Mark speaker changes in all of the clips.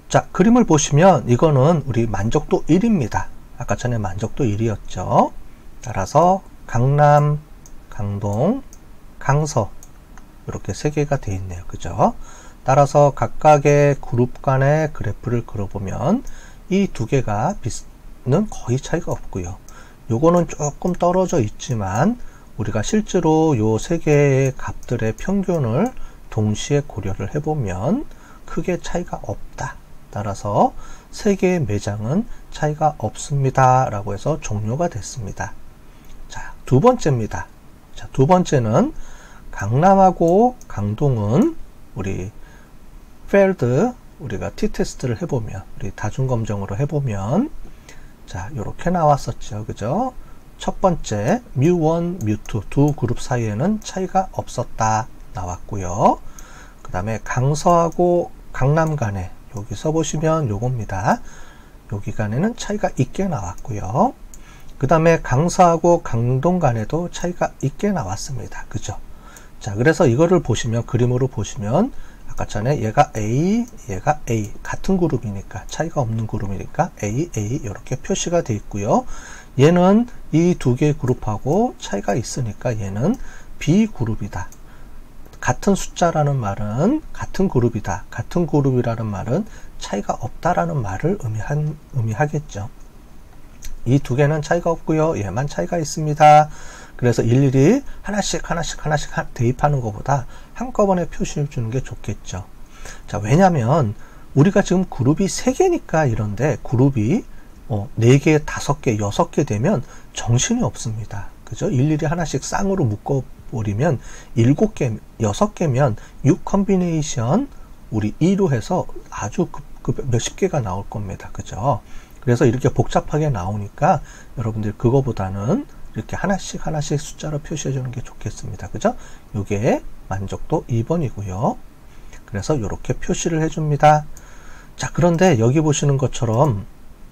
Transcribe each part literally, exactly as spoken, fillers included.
Speaker 1: 자, 그림을 보시면 이거는 우리 만족도 일입니다. 아까 전에 만족도 일이었죠. 따라서 강남, 강동, 강서 이렇게 세 개가 되어 있네요. 그죠? 따라서 각각의 그룹 간의 그래프를 그려보면 이 두 개가 비는 거의 차이가 없고요. 요거는 조금 떨어져 있지만 우리가 실제로 요 세 개의 값들의 평균을 동시에 고려를 해보면 크게 차이가 없다. 따라서 세 개의 매장은 차이가 없습니다. 라고 해서 종료가 됐습니다. 자, 두 번째입니다. 자, 두 번째는 강남하고 강동은 우리 failed 우리가 t-테스트를 해보면 우리 다중검정으로 해보면 자, 요렇게 나왔었죠. 그죠? 첫 번째 뮤 원, 뮤 투 두 그룹 사이에는 차이가 없었다 나왔고요. 그 다음에 강서하고 강남 간에 여기 써보시면 요겁니다. 여기 간에는 차이가 있게 나왔고요. 그 다음에 강서하고 강동 간에도 차이가 있게 나왔습니다. 그죠? 자, 그래서 이거를 보시면 그림으로 보시면 아까 전에 얘가 A, 얘가 A 같은 그룹이니까 차이가 없는 그룹이니까 A, A 이렇게 표시가 되어 있고요. 얘는 이 두 개의 그룹하고 차이가 있으니까 얘는 B 그룹이다. 같은 숫자라는 말은 같은 그룹이다. 같은 그룹이라는 말은 차이가 없다라는 말을 의미한, 의미하겠죠. 이 두 개는 차이가 없고요. 얘만 차이가 있습니다. 그래서 일일이 하나씩 하나씩 하나씩 대입하는 것보다 한꺼번에 표시해 주는 게 좋겠죠. 자, 왜냐면 우리가 지금 그룹이 세 개니까 이런데 그룹이 어, 네 개, 다섯 개, 여섯 개 되면 정신이 없습니다. 그죠? 일일이 하나씩 쌍으로 묶어버리면 일곱 개, 여섯 개면 육 컨비네이션 우리 이로 해서 아주 그, 그 몇십 개가 나올 겁니다. 그죠? 그래서 이렇게 복잡하게 나오니까 여러분들 그거보다는 이렇게 하나씩 하나씩 숫자로 표시해 주는 게 좋겠습니다. 그죠? 요게 만족도 이 번이고요. 그래서 이렇게 표시를 해 줍니다. 자, 그런데 여기 보시는 것처럼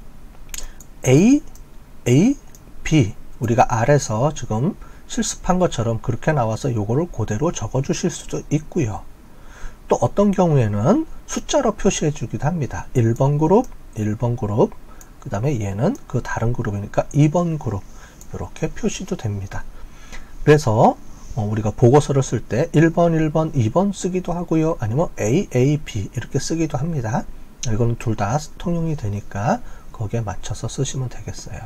Speaker 1: A, A, B 우리가 아래서 지금 실습한 것처럼 그렇게 나와서 요거를 그대로 적어 주실 수도 있고요. 또 어떤 경우에는 숫자로 표시해 주기도 합니다. 일 번 그룹, 일 번 그룹, 그 다음에 얘는 그 다른 그룹이니까 이 번 그룹 이렇게 표시도 됩니다. 그래서 어, 우리가 보고서를 쓸 때 일 번, 일 번, 이 번 쓰기도 하고요. 아니면 A, A, B 이렇게 쓰기도 합니다. 이건 둘 다 통용이 되니까 거기에 맞춰서 쓰시면 되겠어요.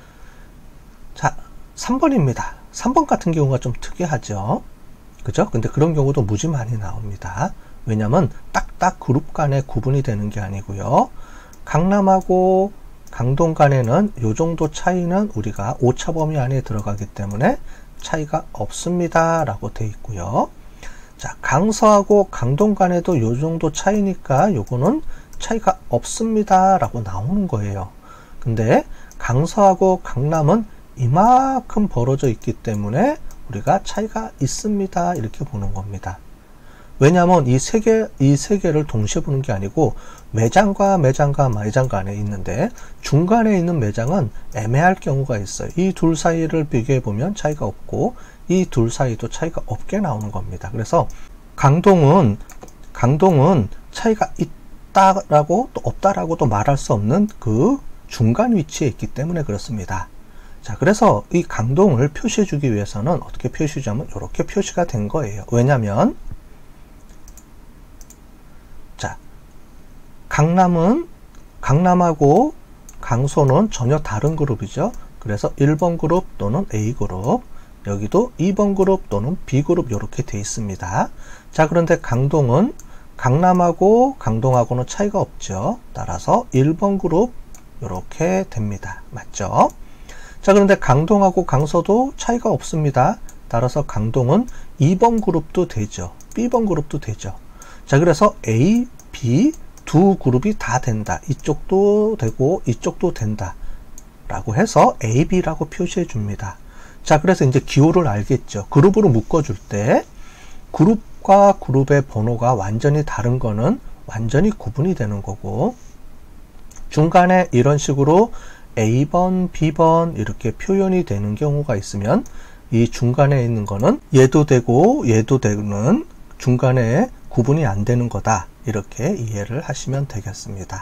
Speaker 1: 자, 삼 번입니다. 삼 번 같은 경우가 좀 특이하죠. 그죠? 근데 그런 경우도 무지 많이 나옵니다. 왜냐면 딱딱 그룹 간에 구분이 되는 게 아니고요. 강남하고 강동 간에는 요 정도 차이는 우리가 오차 범위 안에 들어가기 때문에 차이가 없습니다 라고 되어 있고요. 자, 강서하고 강동 간에도 요 정도 차이니까 요거는 차이가 없습니다 라고 나오는 거예요. 근데 강서하고 강남은 이만큼 벌어져 있기 때문에 우리가 차이가 있습니다 이렇게 보는 겁니다. 왜냐하면 이 세 개, 이 세 개를 동시에 보는 게 아니고 매장과 매장과 매장 간에 있는데 중간에 있는 매장은 애매할 경우가 있어요. 이 둘 사이를 비교해 보면 차이가 없고 이 둘 사이도 차이가 없게 나오는 겁니다. 그래서 강동은 강동은 차이가 있다라고 또 없다라고도 말할 수 없는 그 중간 위치에 있기 때문에 그렇습니다. 자, 그래서 이 강동을 표시해 주기 위해서는 어떻게 표시하자면 이렇게 표시가 된 거예요. 왜냐면 자, 강남은 강남하고 강서는 전혀 다른 그룹이죠. 그래서 일 번 그룹 또는 A 그룹, 여기도 이 번 그룹 또는 B 그룹 이렇게 되어 있습니다. 자, 그런데 강동은 강남하고 강동하고는 차이가 없죠. 따라서 일 번 그룹 이렇게 됩니다. 맞죠? 자, 그런데 강동하고 강서도 차이가 없습니다. 따라서 강동은 이 번 그룹도 되죠. B 번 그룹도 되죠. 자, 그래서 A, B 두 그룹이 다 된다. 이쪽도 되고 이쪽도 된다. 라고 해서 A, B라고 표시해 줍니다. 자, 그래서 이제 기호를 알겠죠. 그룹으로 묶어줄 때 그룹과 그룹의 번호가 완전히 다른 거는 완전히 구분이 되는 거고, 중간에 이런 식으로 A 번, B 번 이렇게 표현이 되는 경우가 있으면 이 중간에 있는 거는 얘도 되고 얘도 되는 중간에 구분이 안 되는 거다. 이렇게 이해를 하시면 되겠습니다.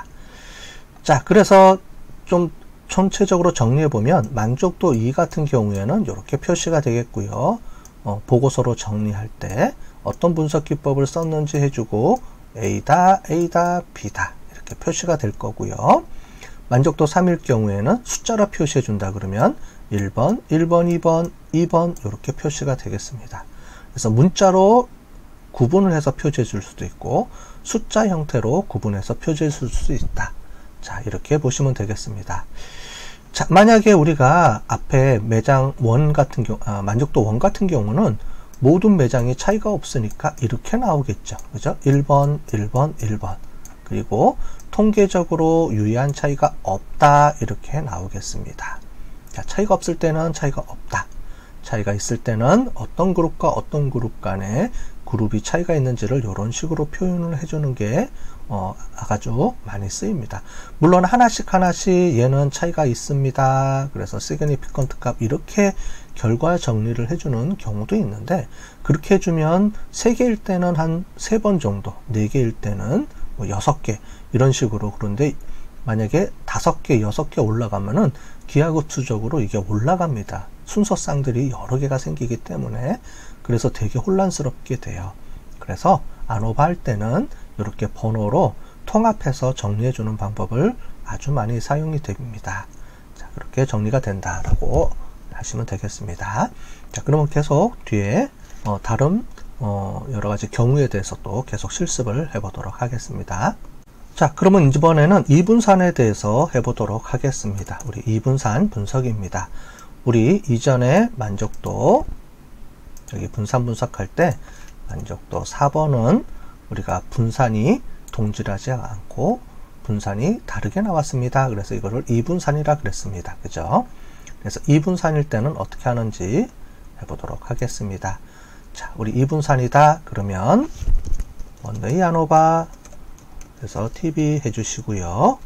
Speaker 1: 자, 그래서 좀 전체적으로 정리해 보면 만족도 이 같은 경우에는 이렇게 표시가 되겠고요. 어, 보고서로 정리할 때 어떤 분석 기법을 썼는지 해주고 A다, A다, B다 이렇게 표시가 될 거고요. 만족도 삼일 경우에는 숫자로 표시해 준다 그러면 일 번, 일 번, 이 번, 이 번 이렇게 표시가 되겠습니다. 그래서 문자로 구분을 해서 표시해 줄 수도 있고 숫자 형태로 구분해서 표시해 줄 수 있다. 자, 이렇게 보시면 되겠습니다. 자, 만약에 우리가 앞에 매장 원 같은 경우, 아, 만족도 원 같은 경우는 모든 매장이 차이가 없으니까 이렇게 나오겠죠. 그죠? 일 번, 일 번, 일 번. 그리고 통계적으로 유의한 차이가 없다. 이렇게 나오겠습니다. 자, 차이가 없을 때는 차이가 없다. 차이가 있을 때는 어떤 그룹과 어떤 그룹 간에 그룹이 차이가 있는지를 이런 식으로 표현을 해주는 게 어, 아주 많이 쓰입니다. 물론 하나씩 하나씩 얘는 차이가 있습니다. 그래서 significant 값 이렇게 결과 정리를 해주는 경우도 있는데 그렇게 해주면 세 개일 때는 한 세 번 정도, 네 개일 때는 뭐 여섯 개 이런 식으로. 그런데 만약에 다섯 개, 여섯 개 올라가면은 기하급수적으로 이게 올라갑니다. 순서쌍들이 여러 개가 생기기 때문에. 그래서 되게 혼란스럽게 돼요. 그래서 안오바 할 때는 이렇게 번호로 통합해서 정리해 주는 방법을 아주 많이 사용이 됩니다. 자, 그렇게 정리가 된다라고 하시면 되겠습니다. 자, 그러면 계속 뒤에 어, 다른 어, 여러 가지 경우에 대해서 또 계속 실습을 해보도록 하겠습니다. 자, 그러면 이번에는 이분산에 대해서 해보도록 하겠습니다. 우리 이분산 분석입니다. 우리 이전에 만족도 여기 분산 분석할 때 만족도 사 번은 우리가 분산이 동질하지 않고 분산이 다르게 나왔습니다. 그래서 이거를 이분산이라 그랬습니다. 그죠? 그래서 이분산일 때는 어떻게 하는지 해보도록 하겠습니다. 자, 우리 이분산이다 그러면 원웨이 안오바 그래서 티비 해주시고요.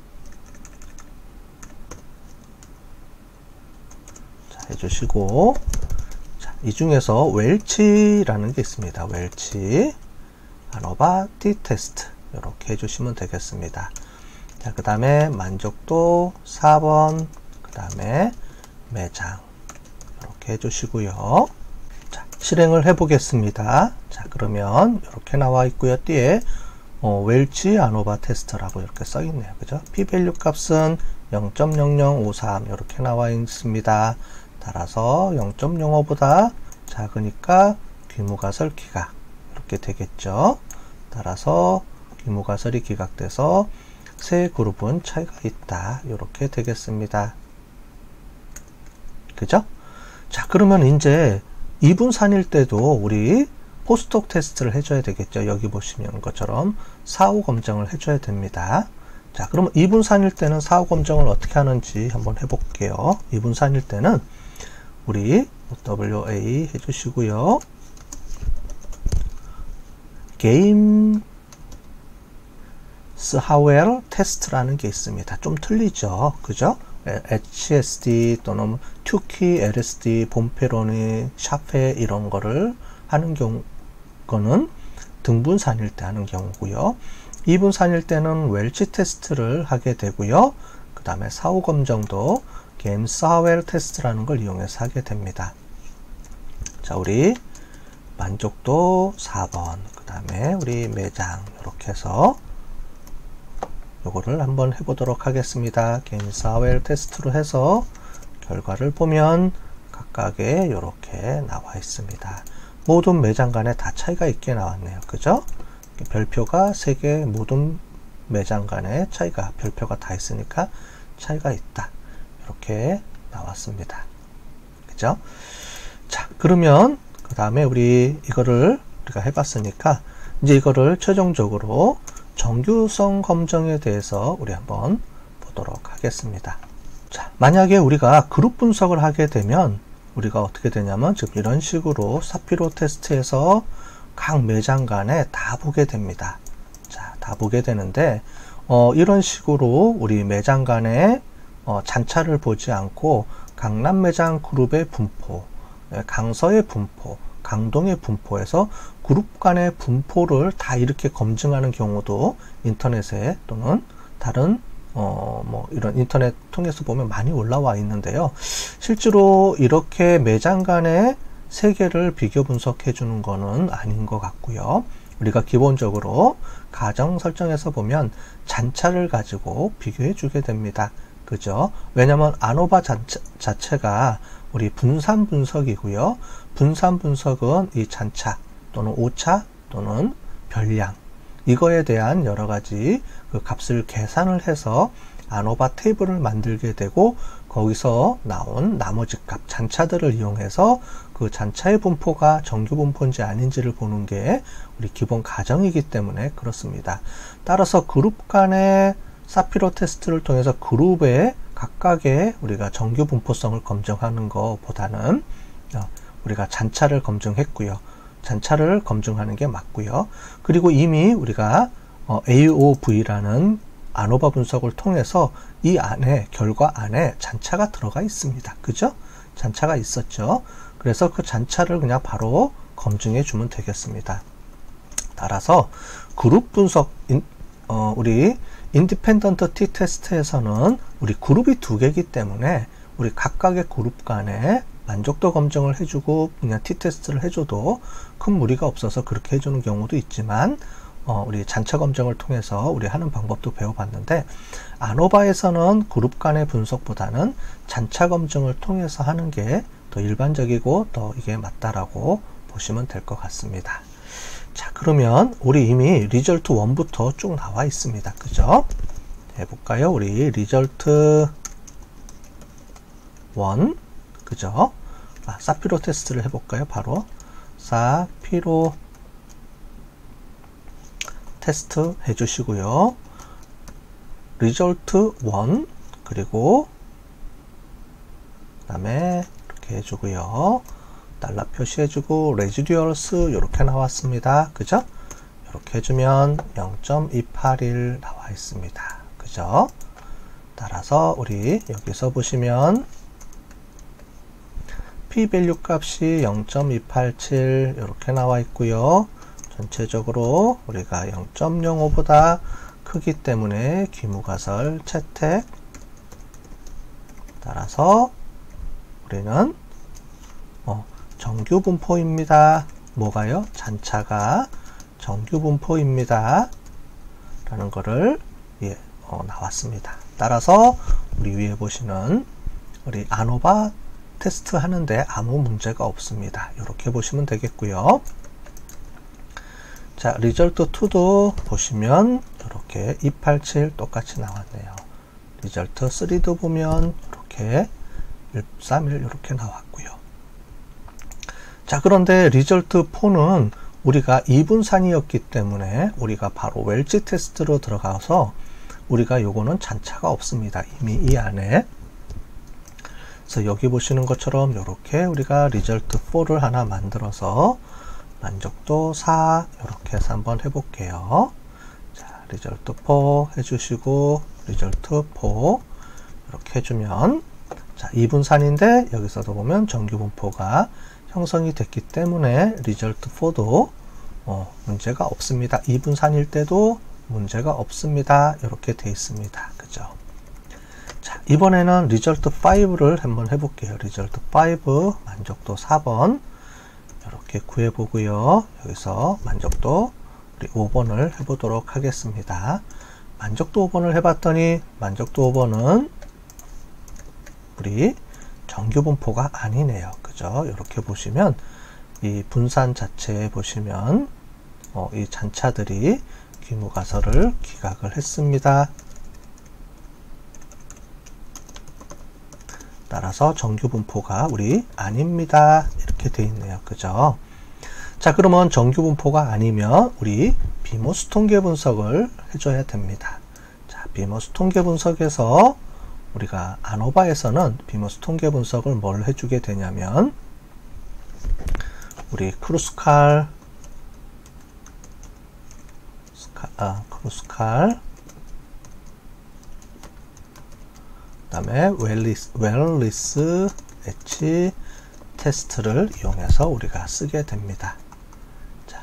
Speaker 1: 자, 해주시고 자, 이 중에서 웰치라는 게 있습니다. 웰치 안오바 t-테스트 이렇게 해주시면 되겠습니다. 자, 그 다음에 만족도 사 번 그 다음에 매장 이렇게 해주시고요. 자, 실행을 해 보겠습니다. 자, 그러면 이렇게 나와 있고요. 뒤에 어, 웰치 안오바 테스트라고 이렇게 써 있네요. 그죠? p-밸류 값은 영 점 영영오삼 이렇게 나와 있습니다. 따라서 영 점 영오보다 작으니까 귀무가설 기각 이렇게 되겠죠. 따라서 귀무가설이 기각돼서 세 그룹은 차이가 있다. 이렇게 되겠습니다. 그죠? 자, 그러면 이제 이분산일 때도 우리 포스톡 테스트를 해줘야 되겠죠. 여기 보시면 것처럼 사후 검정을 해줘야 됩니다. 자, 그러면 이분산일 때는 사후 검정을 어떻게 하는지 한번 해볼게요. 이분산일 때는 우리 더블유에이 해주시고요. 게임스 하웰 테스트라는 게 있습니다. 좀 틀리죠. 그죠? 에이치에스디 또는 튜키, 엘에스디, 봄페로니, 샤페 이런 거를 하는 경우 거는 등분산일 때 하는 경우고요. 이분산일 때는 웰치 테스트를 하게 되고요. 그 다음에 사후 검정도 게임스 하웰 테스트라는 걸 이용해서 하게 됩니다. 자, 우리 만족도 사 번 그 다음에 우리 매장 이렇게 해서 요거를 한번 해보도록 하겠습니다. 게임스 하웰 테스트로 해서 결과를 보면 각각에 이렇게 나와 있습니다. 모든 매장 간에 다 차이가 있게 나왔네요. 그죠? 별표가 세 개 모든 매장 간에 차이가 별표가 다 있으니까 차이가 있다. 이렇게 나왔습니다. 그죠? 자, 그러면 그 다음에 우리 이거를 우리가 해봤으니까 이제 이거를 최종적으로 정규성 검정에 대해서 우리 한번 보도록 하겠습니다. 자, 만약에 우리가 그룹 분석을 하게 되면 우리가 어떻게 되냐면 지금 이런 식으로 사피로 테스트에서 각 매장 간에 다 보게 됩니다. 자, 다 보게 되는데 어, 이런 식으로 우리 매장 간에 어, 잔차를 보지 않고 강남 매장 그룹의 분포, 강서의 분포, 강동의 분포에서 그룹 간의 분포를 다 이렇게 검증하는 경우도 인터넷에 또는 다른 어, 뭐 이런 인터넷 통해서 보면 많이 올라와 있는데요. 실제로 이렇게 매장 간의 세계를 비교 분석해 주는 거는 아닌 것 같고요. 우리가 기본적으로 가정 설정에서 보면 잔차를 가지고 비교해 주게 됩니다. 그죠? 왜냐면 아노바 자체, 자체가 우리 분산 분석이고요. 분산 분석은 이 잔차 또는 오차 또는 별량 이거에 대한 여러 가지 그 값을 계산을 해서 아노바 테이블을 만들게 되고 거기서 나온 나머지 값 잔차들을 이용해서 그 잔차의 분포가 정규 분포인지 아닌지를 보는 게 우리 기본 가정이기 때문에 그렇습니다. 따라서 그룹 간의 사피로 테스트를 통해서 그룹의 각각의 우리가 정규 분포성을 검증하는 것보다는 우리가 잔차를 검증했고요. 잔차를 검증하는 게 맞고요. 그리고 이미 우리가 에이오브이라는 아노바 분석을 통해서 이 안에 결과 안에 잔차가 들어가 있습니다. 그죠? 잔차가 있었죠. 그래서 그 잔차를 그냥 바로 검증해 주면 되겠습니다. 따라서 그룹 분석 인, 어, 우리 인디펜던트 티 테스트에서는 우리 그룹이 두 개이기 때문에 우리 각각의 그룹 간에 만족도 검증을 해주고 그냥 티 테스트를 해줘도 큰 무리가 없어서 그렇게 해주는 경우도 있지만 어, 우리 잔차 검증을 통해서 우리 하는 방법도 배워봤는데 아노바에서는 그룹 간의 분석보다는 잔차 검증을 통해서 하는 게 더 일반적이고 더 이게 맞다라고 보시면 될 것 같습니다. 자, 그러면 우리 이미 리절트 일부터 쭉 나와 있습니다. 그죠? 해볼까요? 우리 리절트 일 그죠? 아, 사피로 테스트를 해볼까요? 바로 사피로 테스트 해주시고요. 리절트 일 그리고 그 다음에 이렇게 해주고요. 달러 표시해주고 레지듀얼스 이렇게 나왔습니다. 그죠? 이렇게 해주면 영 점 이팔일 나와 있습니다. 그죠? 따라서 우리 여기서 보시면 p-밸류 값이 영 점 이팔칠 이렇게 나와 있고요. 전체적으로 우리가 영 점 영오보다 크기 때문에 귀무가설 채택 따라서 우리는 어, 정규 분포입니다. 뭐가요? 잔차가 정규 분포입니다. 라는 거를 예, 어, 나왔습니다. 따라서 우리 위에 보시는 우리 아노바 테스트 하는데 아무 문제가 없습니다. 이렇게 보시면 되겠고요. 자, 리절트 이도 보시면 이렇게 이팔칠 똑같이 나왔네요. 리절트 삼도 보면 이렇게 일삼일 이렇게 나왔고요. 자, 그런데 리절트 사는 우리가 이분산이었기 때문에 우리가 바로 웰치 테스트로 들어가서 우리가 요거는 잔차가 없습니다. 이미 이 안에. 그래서 여기 보시는 것처럼 이렇게 우리가 리절트 사를 하나 만들어서 만족도 사 이렇게 해서 한번 해볼게요. 자, 리절트 사 해주시고 리절트 사 이렇게 해주면 자, 이분산인데 여기서도 보면 정규 분포가 형성이 됐기 때문에 리절트 사도 어, 문제가 없습니다. 이분산일 때도 문제가 없습니다. 이렇게 돼 있습니다. 그죠? 자, 이번에는 리절트 오를 한번 해볼게요. 리절트 오 만족도 사 번 이렇게 구해보고요. 여기서 만족도 우리 오 번을 해보도록 하겠습니다. 만족도 오 번을 해봤더니 만족도 오 번은 우리 정규 분포가 아니네요. 그죠? 이렇게 보시면 이 분산 자체에 보시면 어, 이 잔차들이 귀무가설을 기각을 했습니다. 따라서 정규 분포가 우리 아닙니다. 이렇게 돼 있네요. 그죠? 자, 그러면 정규 분포가 아니면 우리 비모스 통계 분석을 해줘야 됩니다. 자, 비모스 통계 분석에서 우리가 아노바에서는 비모스 통계 분석을 뭘 해주게 되냐면 우리 크루스칼 아, 크루스칼 그 다음에 웰리스, 웰리스 H t테스트를 이용해서 우리가 쓰게 됩니다. 자,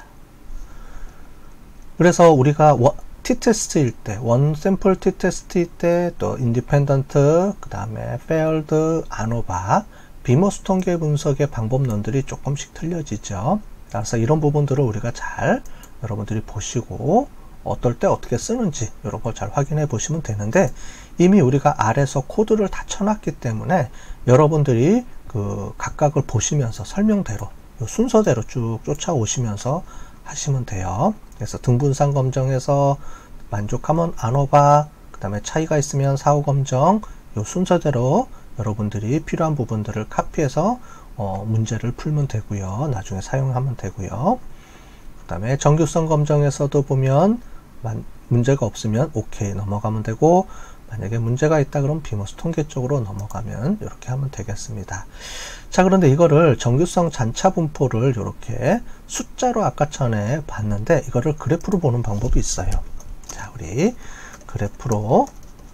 Speaker 1: 그래서 우리가 t테스트일 때, 원 샘플 t테스트일 때, 또 인디펜던트, 그 다음에 페어드, 아노바, 비모스 통계 분석의 방법론들이 조금씩 틀려지죠. 그래서 이런 부분들을 우리가 잘 여러분들이 보시고 어떨 때 어떻게 쓰는지 이런 걸 잘 확인해 보시면 되는데, 이미 우리가 아래에서 코드를 다 쳐놨기 때문에 여러분들이 그 각각을 보시면서 설명대로 순서대로 쭉 쫓아오시면서 하시면 돼요. 그래서 등분상 검정에서 만족하면 아노바, 그 다음에 차이가 있으면 사후 검정, 이 순서대로 여러분들이 필요한 부분들을 카피해서 어, 문제를 풀면 되고요. 나중에 사용하면 되고요. 그 다음에 정규성 검정에서도 보면 만, 문제가 없으면 오케이 넘어가면 되고, 만약에 문제가 있다 그러면 비모스 통계 쪽으로 넘어가면 이렇게 하면 되겠습니다. 자, 그런데 이거를 정규성 잔차 분포를 이렇게 숫자로 아까 전에 봤는데, 이거를 그래프로 보는 방법이 있어요. 자, 우리 그래프로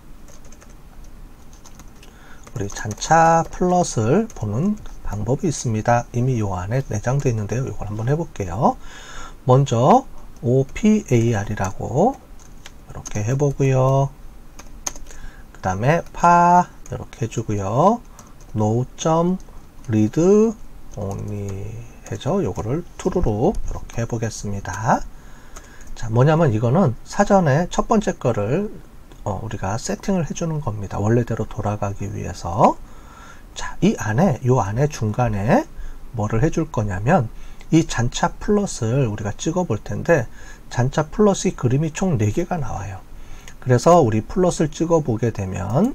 Speaker 1: 우리 잔차 플롯을 보는 방법이 있습니다. 이미 요 안에 내장되어 있는데요. 이걸 한번 해볼게요. 먼저 오피에이알이라고 이렇게 해보고요. 그 다음에 파 이렇게 해주고요. no.read only 해죠. 요거를 true로 이렇게 해보겠습니다. 자, 뭐냐면 이거는 사전에 첫 번째 거를 어, 우리가 세팅을 해주는 겁니다. 원래대로 돌아가기 위해서. 자, 이 안에, 요 안에 중간에 뭐를 해줄 거냐면, 이 잔차 플롯을 우리가 찍어 볼 텐데, 잔차 플롯이 그림이 총 네 개가 나와요. 그래서 우리 플롯을 찍어 보게 되면,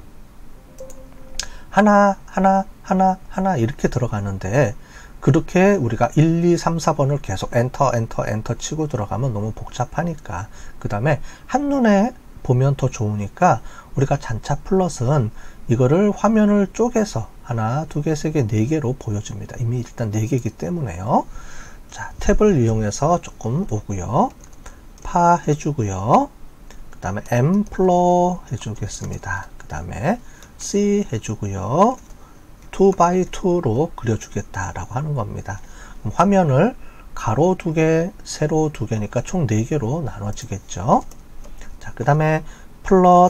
Speaker 1: 하나, 하나, 하나, 하나 이렇게 들어가는데, 그렇게 우리가 일, 이, 삼, 사 번을 계속 엔터, 엔터, 엔터 치고 들어가면 너무 복잡하니까, 그 다음에 한눈에 보면 더 좋으니까 우리가 잔차 플롯은 이거를 화면을 쪼개서 하나, 두 개, 세 개, 네 개로 보여줍니다. 이미 일단 네 개이기 때문에요. 자, 탭을 이용해서 조금 오고요. 파 해주고요. 그 다음에 M 플로 해주겠습니다. 그 다음에 C 해주고요. 투 바이 투로 그려주겠다라고 하는 겁니다. 그럼 화면을 가로 두 개, 세로 두 개니까 총 네 개로 나눠지겠죠. 자, 그 다음에 플롯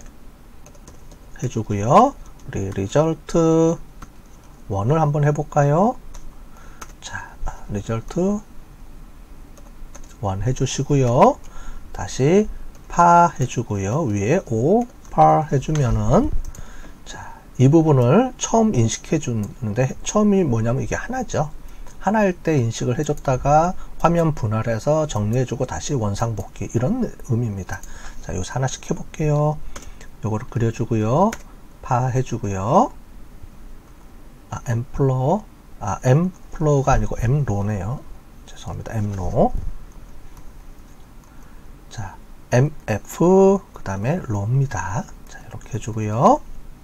Speaker 1: 해주고요. 우리 리절트 일을 한번 해볼까요? 자, 리절트 일 해주시고요. 다시 파 해주고요. 위에 오, 파 해주면은, 자, 이 부분을 처음 인식해 주는데, 처음이 뭐냐면 이게 하나죠. 하나일 때 인식을 해줬다가 화면 분할해서 정리해주고 다시 원상복귀, 이런 의미입니다. 자, 요새 하나씩 해볼게요. 요거를 그려주고요. 파 해주고요. 아, 엠플로, 아, 엠플로가 아니고 엠로네요. 죄송합니다. 엠로. 자, 엠에프, 그 다음에 로입니다. 자, 이렇게 해주고요.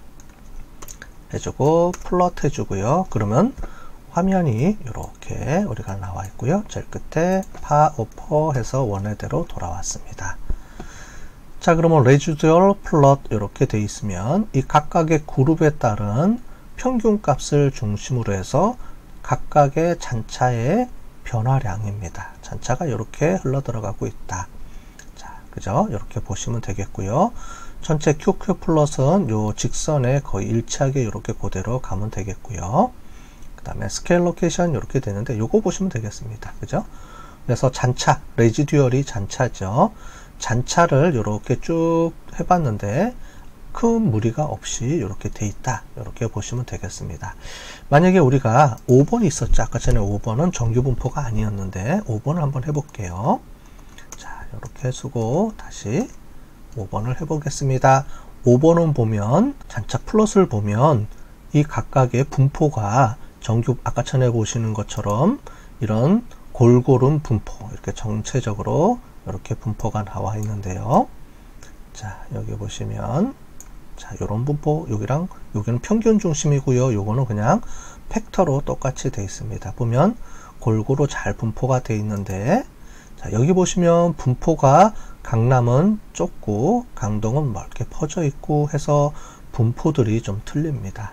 Speaker 1: 해주고, 플롯 해주고요. 그러면 화면이 이렇게 우리가 나와 있고요. 제일 끝에 파 오퍼 해서 원래대로 돌아왔습니다. 자, 그러면 레지듀얼 플롯 이렇게 돼 있으면 이 각각의 그룹에 따른 평균 값을 중심으로 해서 각각의 잔차의 변화량입니다. 잔차가 이렇게 흘러 들어가고 있다. 자, 그죠? 이렇게 보시면 되겠고요. 전체 큐큐 플롯은 요 직선에 거의 일치하게 이렇게 그대로 가면 되겠고요. 그 다음에 스케일 로케이션 이렇게 되는데 요거 보시면 되겠습니다. 그죠? 그래서 잔차, 레지듀얼이 잔차죠. 잔차를 이렇게 쭉 해봤는데 큰 무리가 없이 이렇게 돼 있다. 이렇게 보시면 되겠습니다. 만약에 우리가 오 번이 있었죠. 아까 전에 오 번은 정규 분포가 아니었는데 오 번을 한번 해볼게요. 자, 이렇게 해주고 다시 오 번을 해보겠습니다. 오 번은 보면 잔차 플롯을 보면 이 각각의 분포가 정규 아까 전에 보시는 것처럼 이런 골고루 분포 이렇게 전체적으로 이렇게 분포가 나와 있는데요. 자, 여기 보시면 자, 요런 분포, 여기랑 여기는 평균 중심이고요. 요거는 그냥 팩터로 똑같이 되어 있습니다. 보면 골고루 잘 분포가 되어 있는데, 자, 여기 보시면 분포가 강남은 좁고 강동은 넓게 퍼져 있고 해서 분포들이 좀 틀립니다.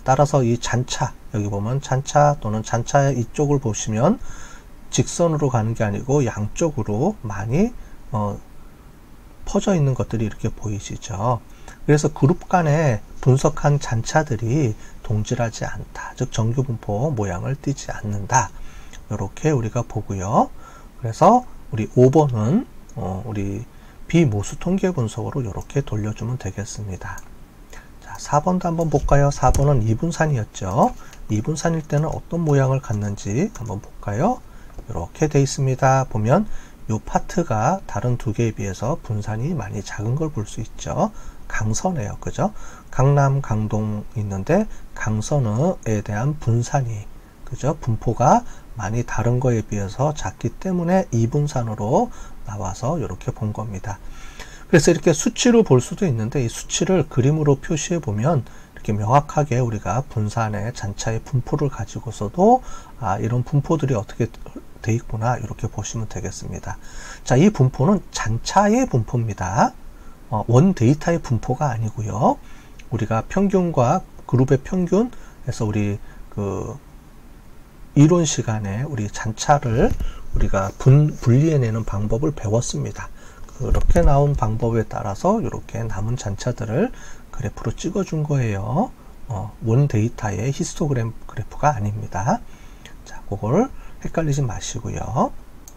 Speaker 1: 따라서 이 잔차, 여기 보면 잔차 또는 잔차의 이쪽을 보시면 직선으로 가는 게 아니고 양쪽으로 많이 어, 퍼져 있는 것들이 이렇게 보이시죠. 그래서 그룹 간에 분석한 잔차들이 동질하지 않다. 즉 정규분포 모양을 띠지 않는다. 이렇게 우리가 보고요. 그래서 우리 오 번은 어, 우리 비모수 통계 분석으로 이렇게 돌려주면 되겠습니다. 자, 사 번도 한번 볼까요? 사 번은 이분산이었죠. 이분산일 때는 어떤 모양을 갖는지 한번 볼까요? 이렇게 돼 있습니다. 보면 이 파트가 다른 두 개에 비해서 분산이 많이 작은 걸 볼 수 있죠. 강선이에요. 그죠? 강남, 강동 있는데 강선에 대한 분산이, 그죠? 분포가 많이 다른 거에 비해서 작기 때문에 이분산으로 나와서 이렇게 본 겁니다. 그래서 이렇게 수치로 볼 수도 있는데 이 수치를 그림으로 표시해 보면 이렇게 명확하게 우리가 분산의 잔차의 분포를 가지고서도 아, 이런 분포들이 어떻게 돼 있구나 이렇게 보시면 되겠습니다. 자, 이 분포는 잔차의 분포입니다. 어, 원 데이터의 분포가 아니고요. 우리가 평균과 그룹의 평균에서 우리 그 이론 시간에 우리 잔차를 우리가 분, 분리해내는 방법을 배웠습니다. 그렇게 나온 방법에 따라서 이렇게 남은 잔차들을 그래프로 찍어준 거예요. 어, 원 데이터의 히스토그램 그래프가 아닙니다. 자, 그걸 헷갈리지 마시고요.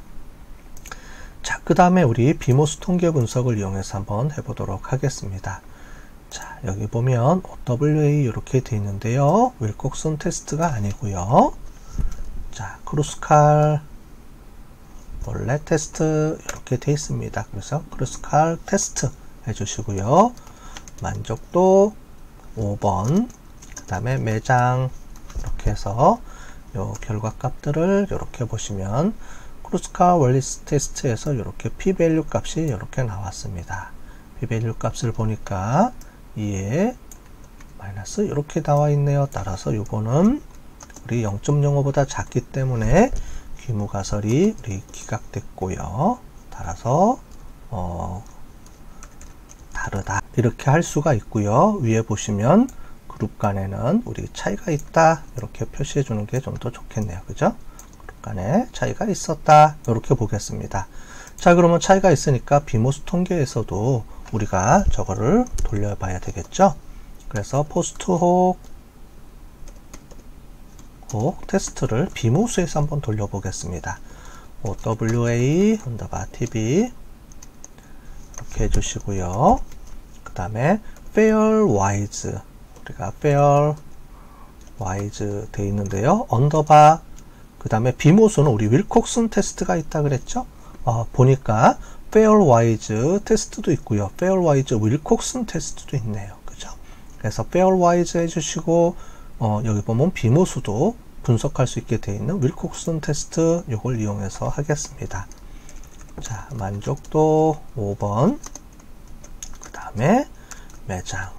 Speaker 1: 자, 그 다음에 우리 비모수 통계 분석을 이용해서 한번 해보도록 하겠습니다. 자, 여기 보면 오더블유에이 이렇게 되어 있는데요. 윌콕슨 테스트가 아니고요. 자, 크루스칼 원래 테스트 이렇게 되어 있습니다. 그래서 크루스칼 테스트 해주시고요. 만족도 오 번, 그 다음에 매장 이렇게 해서 요 결과 값들을 이렇게 보시면 크루스칼 원리스 테스트에서 이렇게 p-밸류 값이 이렇게 나왔습니다. p-밸류 값을 보니까 이에 마이너스 이렇게 나와 있네요. 따라서 요거는 우리 영 점 영오보다 작기 때문에 귀무가설이 우리 기각됐고요. 따라서 어, 다르다 이렇게 할 수가 있고요. 위에 보시면 그룹 간에는 우리 차이가 있다 이렇게 표시해 주는 게 좀 더 좋겠네요. 그죠? 그룹 간에 차이가 있었다 이렇게 보겠습니다. 자, 그러면 차이가 있으니까 비모수 통계에서도 우리가 저거를 돌려봐야 되겠죠. 그래서 포스트 혹 혹 테스트를 비모수에서 한번 돌려보겠습니다. 오더블유에이 언더바 티비 이렇게 해주시고요. 그 다음에 pairwise 우리가 pairwise 돼 있는데요. 언더바 그 다음에 비모수는 우리 윌콕슨 테스트가 있다 그랬죠. 어, 보니까 pairwise 테스트도 있고요. pairwise 윌콕슨 테스트도 있네요. 그죠? 그래서 pairwise 해주시고 어, 여기 보면 비모수도 분석할 수 있게 되어 있는 윌콕슨 테스트 이걸 이용해서 하겠습니다. 자, 만족도 오 번, 그 다음에 매장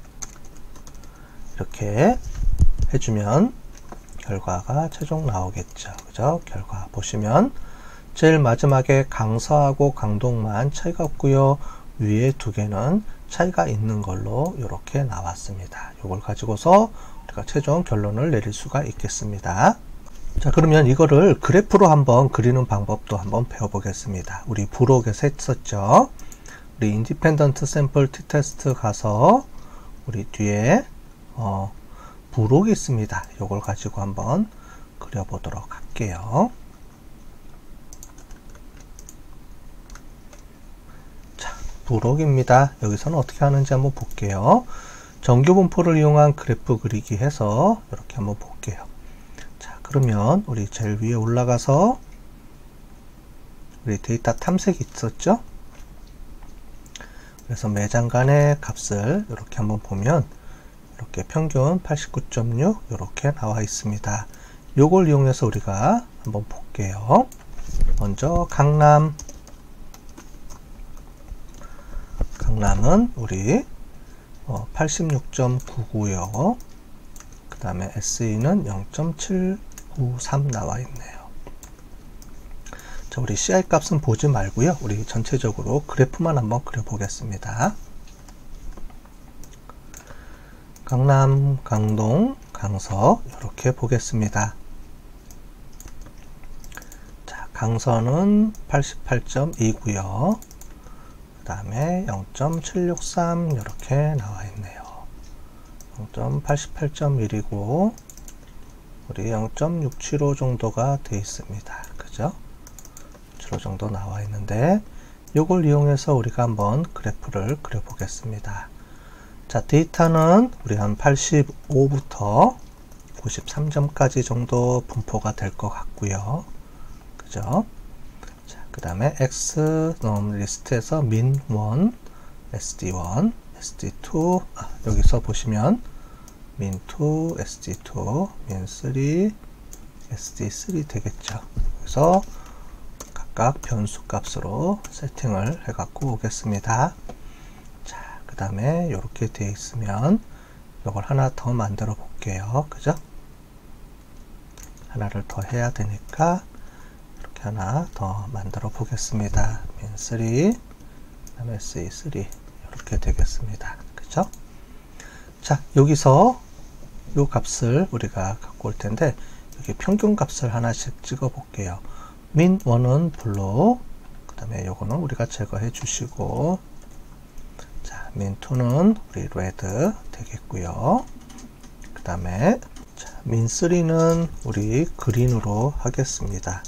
Speaker 1: 이렇게 해주면 결과가 최종 나오겠죠. 그죠? 결과 보시면 제일 마지막에 강서하고 강동만 차이가 없고요. 위에 두 개는 차이가 있는 걸로 이렇게 나왔습니다. 이걸 가지고서 우리가 최종 결론을 내릴 수가 있겠습니다. 자, 그러면 이거를 그래프로 한번 그리는 방법도 한번 배워보겠습니다. 우리 부록에서 했었죠. 우리 인디펜던트 샘플 t-테스트 가서 우리 뒤에 어, 부록이 있습니다. 이걸 가지고 한번 그려보도록 할게요. 자, 부록입니다. 여기서는 어떻게 하는지 한번 볼게요. 정규분포를 이용한 그래프 그리기 해서 이렇게 한번 볼게요. 자, 그러면 우리 제일 위에 올라가서 우리 데이터 탐색이 있었죠? 그래서 매장 간의 값을 이렇게 한번 보면 이렇게 평균 팔십구 점 육 이렇게 나와 있습니다. 요걸 이용해서 우리가 한번 볼게요. 먼저 강남 강남은 우리 어, 팔십육 점 구구요. 그 다음에 에스이는 영 점 칠구삼 나와 있네요. 자, 우리 씨아이 값은 보지 말고요. 우리 전체적으로 그래프만 한번 그려보겠습니다. 강남, 강동, 강서 이렇게 보겠습니다. 자, 강서는 팔십팔 점 이고요. 그 다음에 영 점 칠육삼 이렇게 나와 있네요. 영 점 팔십팔 점 일이고 우리 영 점 육칠오 정도가 되어 있습니다. 그죠? 육칠오 정도 나와 있는데 이걸 이용해서 우리가 한번 그래프를 그려 보겠습니다. 자, 데이터는 우리 한 팔십오부터 구십삼 점까지 정도 분포가 될 것 같고요. 그죠? 자, 그 다음에 X 넘 리스트에서 민 일, 에스디 일, 에스디 이, 아, 여기서 보시면 민 이, 에스디 이, 민 삼, 에스디 삼 되겠죠. 그래서 각각 변수 값으로 세팅을 해 갖고 오겠습니다. 자, 그 다음에 이렇게 되어 있으면 이걸 하나 더 만들어 볼게요. 그죠? 하나를 더 해야 되니까 이렇게 하나 더 만들어 보겠습니다. 민 삼, 그 다음에 에스이 삼 이렇게 되겠습니다. 그죠? 자, 여기서 이 값을 우리가 갖고 올 텐데 여기 평균 값을 하나씩 찍어 볼게요. 민 일은 블루, 그 다음에 요거는 우리가 제거해 주시고, 자, 민 이는 우리 레드 되겠고요. 그 다음에 민 삼은 우리 그린으로 하겠습니다.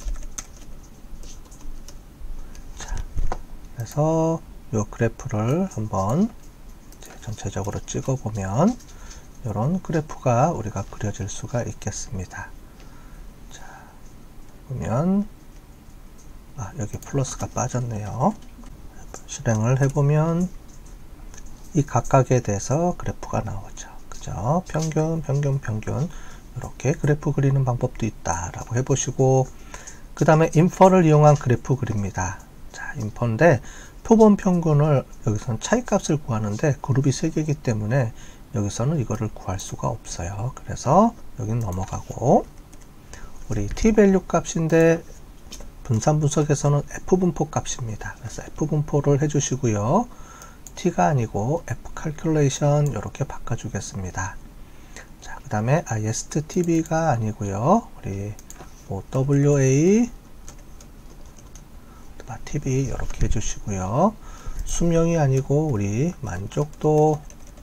Speaker 1: 자, 그래서 요 그래프를 한번 이제 전체적으로 찍어 보면 이런 그래프가 우리가 그려질 수가 있겠습니다. 자, 보면 아, 여기 플러스가 빠졌네요. 실행을 해보면 이 각각에 대해서 그래프가 나오죠. 그죠? 평균, 평균, 평균 이렇게 그래프 그리는 방법도 있다라고 해보시고, 그 다음에 인퍼를 이용한 그래프 그립니다. 자, 인퍼인데 표본 평균을 여기서는 차이값을 구하는데 그룹이 세 개이기 때문에 여기서는 이거를 구할 수가 없어요. 그래서 여기는 넘어가고, 우리 t밸류 값인데 분산 분석에서는 f분포 값입니다. 그래서 f분포를 해주시고요. t가 아니고 fcalculation 이렇게 바꿔주겠습니다. 자, 그 다음에 istb가 아니고요. 우리 owa tb 이렇게 해주시고요. 수명이 아니고 우리 만족도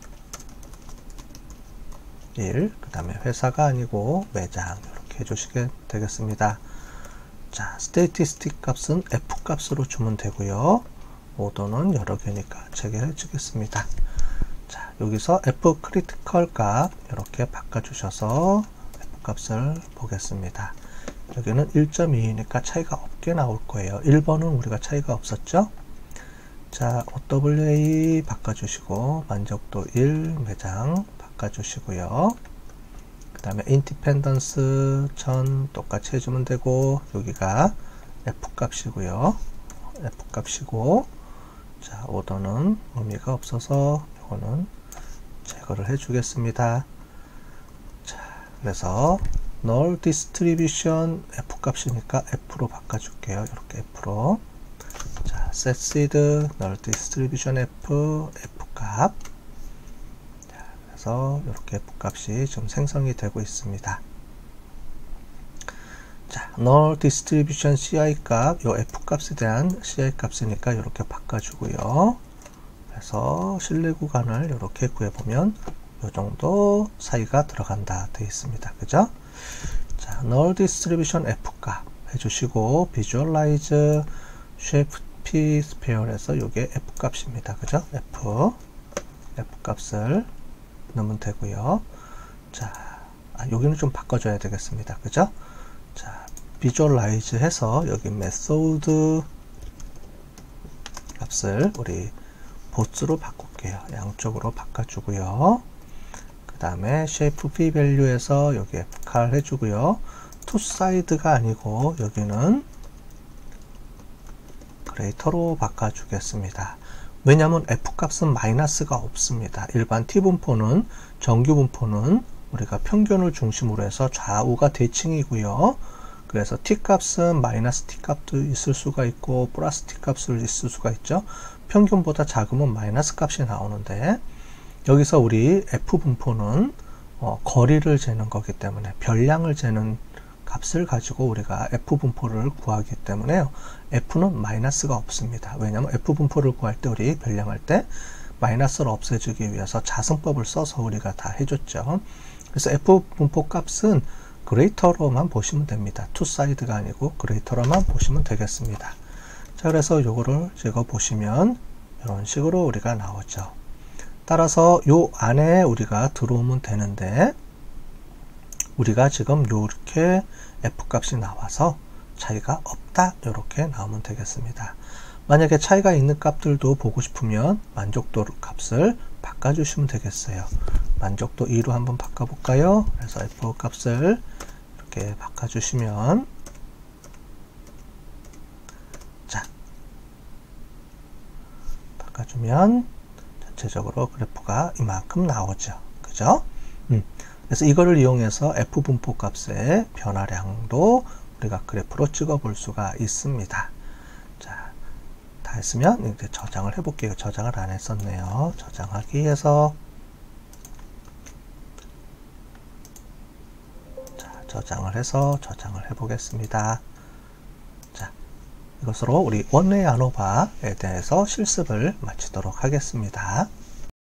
Speaker 1: 일, 그 다음에 회사가 아니고 매장 이렇게 해주시게 되겠습니다. 자, 스테이티스틱 값은 f 값으로 주면 되고요. 오도는 여러 개니까 체결해 주겠습니다. 자, 여기서 f 크리티컬 값 이렇게 바꿔 주셔서 f 값을 보겠습니다. 여기는 일 점 이이니까 차이가 없게 나올 거예요. 일 번은 우리가 차이가 없었죠. 자, 오더블유에이 바꿔주시고 만족도 일, 매장 바꿔주시고요. 그 다음에 인디펜던스 천 똑같이 해주면 되고, 여기가 f 값이고요. f 값이고, 자, 오더는 의미가 없어서 이거는 제거를 해주겠습니다. 자, 그래서 null distribution f 값이니까 f로 바꿔줄게요. 이렇게 f로. 자, set seed null distribution f, f 값. 자, 그래서 이렇게 f 값이 좀 생성이 되고 있습니다. 자, null distribution ci 값, 요 f 값에 대한 ci 값이니까 이렇게 바꿔주고요. 그래서 실내 구간을 이렇게 구해보면 요 정도 사이가 들어간다 되어 있습니다. 그죠? 자, null distribution f 값 해주시고, visualize shape p sphere에서 요게 f 값입니다. 그죠? f, f 값을 넣으면 되고요. 자, 아, 여기는 좀 바꿔줘야 되겠습니다. 그죠? 자, visualize 해서 여기 method 값을 우리 보스로 바꿀게요. 양쪽으로 바꿔주고요. 그 다음에 shape p value에서 여기 fcal 해주고요. two side가 아니고 여기는 greater로 바꿔주겠습니다. 왜냐하면 f 값은 마이너스가 없습니다. 일반 t 분포는, 정규 분포는 우리가 평균을 중심으로 해서 좌우가 대칭이고요. 그래서 t 값은 마이너스 t 값도 있을 수가 있고 플러스 t 값을 있을 수가 있죠. 평균보다 작으면 마이너스 값이 나오는데, 여기서 우리 f 분포는 어, 거리를 재는 거기 때문에 별량을 재는 값을 가지고 우리가 F분포를 구하기 때문에요. F는 마이너스가 없습니다. 왜냐하면 F분포를 구할 때 우리 별량할 때 마이너스를 없애주기 위해서 자승법을 써서 우리가 다 해줬죠. 그래서 F분포 값은 그레이터로만 보시면 됩니다. 투 사이드가 아니고 그레이터로만 보시면 되겠습니다. 자, 그래서 요거를 찍어 보시면 이런 식으로 우리가 나오죠. 따라서 요 안에 우리가 들어오면 되는데 우리가 지금 요렇게 F 값이 나와서 차이가 없다 이렇게 나오면 되겠습니다. 만약에 차이가 있는 값들도 보고 싶으면 만족도 값을 바꿔주시면 되겠어요. 만족도 이로 한번 바꿔볼까요? 그래서 F 값을 이렇게 바꿔주시면 자 바꿔주면 전체적으로 그래프가 이만큼 나오죠. 그죠? 음. 그래서 이거를 이용해서 F분포 값의 변화량도 우리가 그래프로 찍어 볼 수가 있습니다. 자, 다 했으면 이제 저장을 해볼게요. 저장을 안 했었네요. 저장하기 해서 자, 저장을 해서 저장을 해보겠습니다. 자, 이것으로 우리 원웨이 아노바에 대해서 실습을 마치도록 하겠습니다.